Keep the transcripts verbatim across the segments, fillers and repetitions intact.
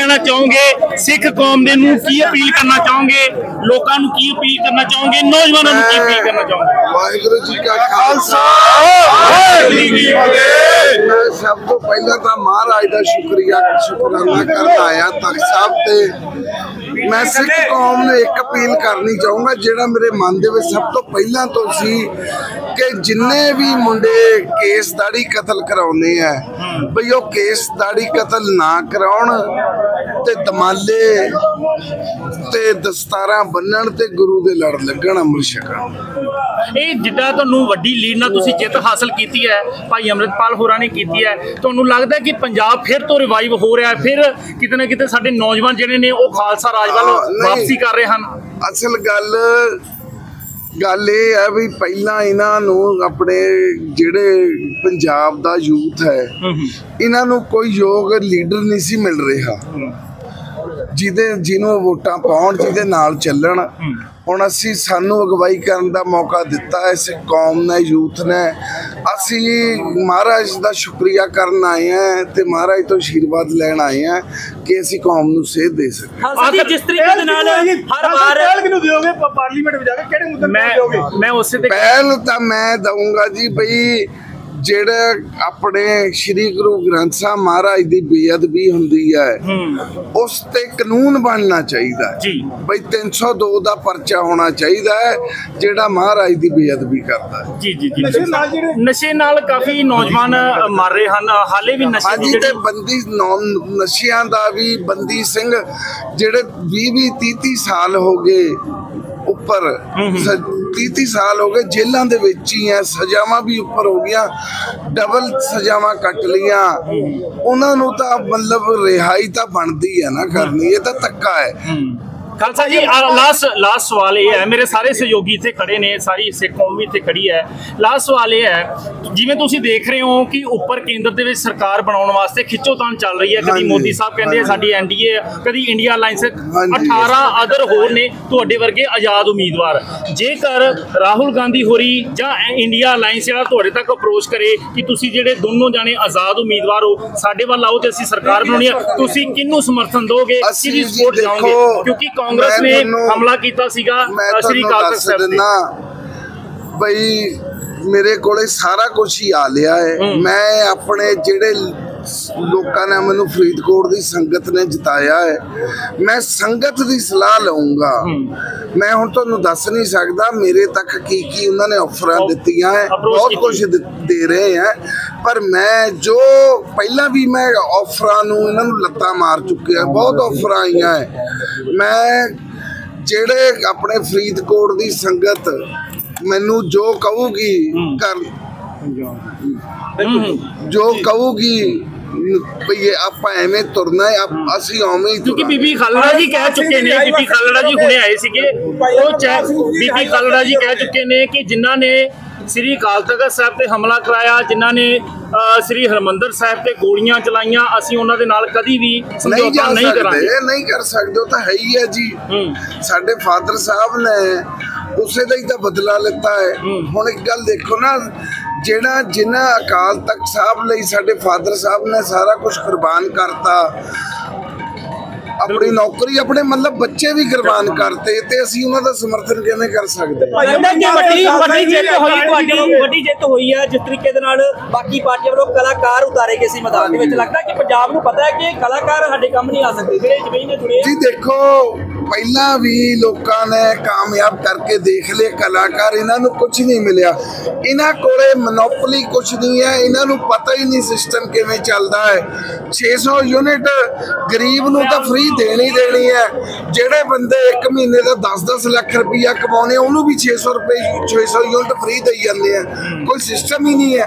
कहना चाहोगे? सिख कौम दे नूं की अपील करना चाहोगे? लोकां नूं की अपील करना चाहोगे? नौजवानों नूं की अपील करना चाहोगे? वाहिगुरू जी का खालसा वाहिगुरू जी की फतेह। मैं सब तो पहले तो महाराज का शुक्रिया शुकराना करना आया तख्त साहब ते मैं सिख कौम ने एक अपील करनी चाहूँगा जिहड़ा मेरे मन दे विच सब तो पहला तो सी कि जिन्ने भी मुंडे केस दाड़ी कतल कराउने है बई वो केस दाड़ी कतल ना कराउण ते दमाले ते दस्तारा बन्नण ते गुरु दे लड़ लगण अमृत छकण। ਇਹ ਜਿੱਦਾਂ ਤੁਹਾਨੂੰ ਵੱਡੀ ਲੀਡ ਨਾਲ ਤੁਸੀਂ ਜਿੱਤ ਹਾਸਲ ਕੀਤੀ ਹੈ ਭਾਈ ਅੰਮ੍ਰਿਤਪਾਲ ਹੋਰਾਂ ਨੇ ਕੀਤੀ ਹੈ ਤੁਹਾਨੂੰ ਲੱਗਦਾ ਕਿ ਪੰਜਾਬ ਫਿਰ ਤੋਂ ਰਿਵਾਈਵ ਹੋ ਰਿਹਾ ਫਿਰ ਕਿਤੇ ਨਾ ਕਿਤੇ ਸਾਡੇ ਨੌਜਵਾਨ ਜਿਹੜੇ ਨੇ ਉਹ ਖਾਲਸਾ ਰਾਜ ਵੱਲ ਵਾਪਸੀ ਕਰ ਰਹੇ ਹਨ? ਅਸਲ ਗੱਲ ਗੱਲ ਇਹ ਹੈ ਵੀ ਪਹਿਲਾਂ ਇਹਨਾਂ ਨੂੰ ਆਪਣੇ ਜਿਹੜੇ ਪੰਜਾਬ ਦਾ ਯੂਥ ਹੈ ਇਹਨਾਂ ਨੂੰ ਕੋਈ ਯੋਗ ਲੀਡਰ ਨਹੀਂ ਸੀ ਮਿਲ ਰਿਹਾ ਜਿਹਦੇ ਜਿਹਨੂੰ ਵੋਟਾਂ ਪਾਉਣ ਜਿਹਦੇ ਨਾਲ ਚੱਲਣ। ਹੁਣ ਅਸੀਂ ਸਾਨੂੰ ਅਗਵਾਈ ਕਰਨ ਦਾ ਮੌਕਾ ਦਿੱਤਾ ਇਸ ਕੌਮ ਨੇ ਯੂਥ ਨੇ ਅਸੀਂ ਮਹਾਰਾਜ ਦਾ ਸ਼ੁਕਰੀਆ ਕਰਨ ਆਏ ਹਾਂ ਤੇ ਮਹਾਰਾਜ ਤੋਂ ਆਸ਼ੀਰਵਾਦ ਲੈਣ ਆਏ ਹਾਂ ਕਿ ਅਸੀਂ ਕੌਮ ਨੂੰ ਸੇਧ ਦੇ ਸਕੀਏ। ਜਿਸ ਤਰੀਕੇ ਦੇ ਨਾਲ ਹਰ ਵਾਰ ਪਹਿਲ ਕਿਹਨੂੰ ਦਿਓਗੇ ਪਾਰਲੀਮੈਂਟ ਵਿੱਚ ਜਾ ਕੇ ਕਿਹੜੇ ਮੁੱਦੇ ਤੇ ਦਿਓਗੇ? ਮੈਂ ਉਸੇ ਤੇ ਪਹਿਲ ਤਾਂ ਮੈਂ ਦਊਂਗਾ ਜੀ ਬਈ ਜਿਹੜੇ ਆਪਣੇ ਸ਼੍ਰੀ ਗੁਰੂ ਗ੍ਰੰਥ ਸਾਹਿਬ ਮਹਾਰਾਜ ਦੀ ਬੇਅਦਬੀ ਹੁੰਦੀ ਹੈ ਉਸ ਤੇ ਕਾਨੂੰਨ ਬਣਨਾ ਚਾਹੀਦਾ ਜੀ ਬਈ ਤਿੰਨ ਸੌ ਦੋ ਦਾ ਪਰਚਾ ਹੋਣਾ ਚਾਹੀਦਾ ਹੈ ਜਿਹੜਾ ਮਹਾਰਾਜ ਦੀ ਬੇਅਦਬੀ ਕਰਦਾ ਹੈ। ਜੀ ਜੀ ਜੀ ਨਸ਼ੇ ਨਾਲ ਕਾਫੀ ਨੌਜਵਾਨ ਮਰ ਰਹੇ ਹਨ ਹਾਲੇ ਵੀ ਨਸ਼ੇ ਦੀ ਤੇ ਬੰਦੀ ਨਸ਼ਿਆਂ ਦਾ ਵੀ ਬੰਦੀ ਸਿੰਘ ਜਿਹੜੇ ਵੀਹ ਵੀਹ ਤੀਹ ਤੀਹ ਸਾਲ ਹੋ ਗਏ ਉੱਪਰ तीस तीस साल हो गए जेलों के विच ही है सजावां भी उपर हो गया डबल सजावां कट लिया उन्होंने तो मतलब रिहाई तो बनती है ना करनी ये तो धक्का है। खालसा जी लास्ट लास्ट सवाल ये है मेरे सारे सहयोगी इतने खड़े ने सारी सिख कौम भी इतने खड़ी है लास्ट सवाल ये है जिवें तुसीं देख रहे हो कि उपर केंद्र दे विच सरकार बनाउण वास्ते खिच्चोतान चल रही है कदी मोदी साहब कहंदे साडी एनडीए कदी इंडिया अलायंस अठारह अदर होर ने तुहाडे वर्गे आज़ाद उम्मीदवार जेकर राहुल गांधी होरी जां इंडिया अलायंस जिहड़ा तुहाडे तक अप्रोच करे कि तुसीं जिहड़े दोनों जाने आज़ाद उम्मीदवार हो साडे वल आओ ते असीं सरकार बनाउणी है तुसीं किहनूं समर्थन दोगे किहदी सपोर्ट जाओगे क्योंकि कांग्रेस ने हमला किया सीगा श्री अकाल तख्त साहब भाई मेरे कोले सारा कुछ ही आ लिया है मैं अपने जेड़े लोगों ने मैनू फरीदकोट की संगत ने जिताया है मैं संगत की सलाह लऊंगा मैं हुण तुहानूं दस नहीं सकता मेरे तक की की उन्होंने ऑफर दित्तियां है बहुत कुछ दे रहे हैं पर मैं जो पहला भी मैं ऑफरां नूं इन्हां नूं लत्तां मार चुके बहुत ऑफर आईयां है मैं जेड़े अपने फरीदकोट की संगत मैनू जो कहूगी कर जो कहूगी ਆਪਾਂ ਐਵੇਂ ਤੁਰਨਾ ਹੈ ਅਸੀਂ ਉਵੇਂ ਹੀ ਕਿਉਂਕਿ ਬੀਬੀ ਖਾਲੜਾ ਜੀ ਕਹਿ ਚੁੱਕੇ ਨੇ ਬੀਬੀ ਖਾਲੜਾ ਜੀ ਹੁਣੇ ਆਏ ਸੀਗੇ ਉਹ ਬੀਬੀ ਖਾਲੜਾ ਜੀ ਕਹਿ ਚੁੱਕੇ ਨੇ ਕਿ ਜਿਨ੍ਹਾਂ ਨੇ श्री अकाल तख्त साहब ते हमला कराया जिन्होंने श्री हरमंदर साहब ते गोलियां चलाइयां असीं उन्हां दे नाल कदी भी समझौता नहीं करांगे नहीं कर सकदे तो है ही है जी साडे फादर साहब ने उसे दा ही तां बदला लेता है हुण एक गल देखो ना जेड़ा जिन्हां अकाल तख्त साहब लई साडे फादर साहब ने सारा कुछ कुर्बान करता अपनी नौकरी अपने मतलब बच्चे भी कुर्बान करते ते असीं उन्हां दा समर्थन किवें कर सकदे ਵੱਡੀ ਜਿੱਤ ਹੋਈ ਤੁਹਾਡੀ ਵੱਡੀ ਜਿੱਤ ਹੋਈ है जिस तरीके दे नाल बाकी पार्टियां ਵੱਲੋਂ कलाकार उतारे गए सी मैदान ਦੇ ਵਿੱਚ लगदा कि पंजाब ਨੂੰ पता है कि कलाकार ਸਾਡੇ ਕੰਮ नहीं आ सकते ਜਿਹੜੇ ਜ਼ਮੀਨ ਨੇ ਜੁੜੇ जी देखो ਪਹਿਲਾਂ ਵੀ ਲੋਕਾਂ ਨੇ ਕਾਮਯਾਬ ਕਰਕੇ ਦੇਖ ਲਏ ਕਲਾਕਾਰ ਇਹਨਾਂ ਨੂੰ ਕੁਝ ਨਹੀਂ ਮਿਲਿਆ ਇਹਨਾਂ ਕੋਲੇ ਮੋਨੋਪੋਲੀ ਕੁਝ ਨਹੀਂ ਹੈ ਇਹਨਾਂ ਨੂੰ ਪਤਾ ਹੀ ਨਹੀਂ ਸਿਸਟਮ ਕਿਵੇਂ ਚੱਲਦਾ ਹੈ छे सौ यूनिट गरीब ਨੂੰ ਤਾਂ ਫ੍ਰੀ देनी देनी है जेड़े बंदे एक महीने का दस दस लाख रुपया कमाने उन्होंने भी छे सौ रुपए छे सौ यूनिट फ्री दे जाते हैं कोई सिस्टम ही नहीं है।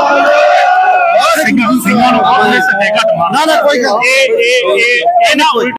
सिंघां नूं सच्चे घट मारना ना कोई